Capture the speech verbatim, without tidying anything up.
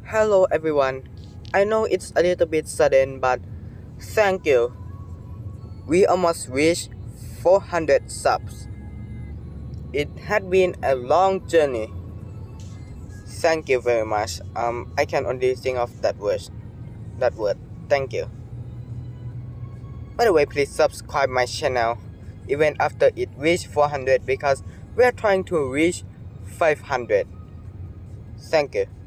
Hello everyone. I know it's a little bit sudden, but thank you. We almost reached four hundred subs. It had been a long journey. Thank you very much. Um, I can only think of that word. That word. Thank you. By the way, please subscribe my channel even after it reached four hundred because we are trying to reach five hundred. Thank you.